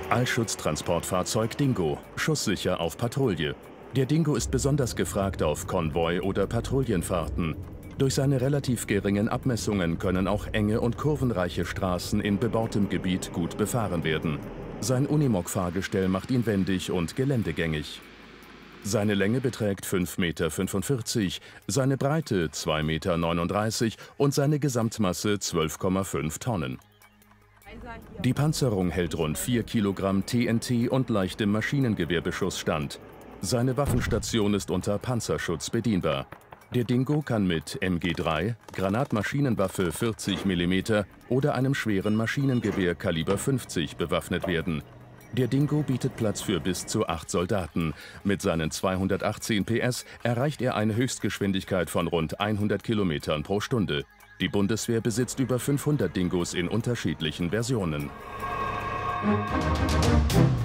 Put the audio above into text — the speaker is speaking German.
Eilschutztransportfahrzeug Dingo, schusssicher auf Patrouille. Der Dingo ist besonders gefragt auf Konvoi- oder Patrouillenfahrten. Durch seine relativ geringen Abmessungen können auch enge und kurvenreiche Straßen in bebautem Gebiet gut befahren werden. Sein Unimog-Fahrgestell macht ihn wendig und geländegängig. Seine Länge beträgt 5,45 Meter, seine Breite 2,39 Meter und seine Gesamtmasse 12,5 Tonnen. Die Panzerung hält rund 4 Kilogramm TNT und leichtem Maschinengewehrbeschuss stand. Seine Waffenstation ist unter Panzerschutz bedienbar. Der Dingo kann mit MG3, Granatmaschinenwaffe 40 mm oder einem schweren Maschinengewehr Kaliber 50 bewaffnet werden. Der Dingo bietet Platz für bis zu 8 Soldaten. Mit seinen 218 PS erreicht er eine Höchstgeschwindigkeit von rund 100 Kilometern pro Stunde. Die Bundeswehr besitzt über 500 Dingos in unterschiedlichen Versionen.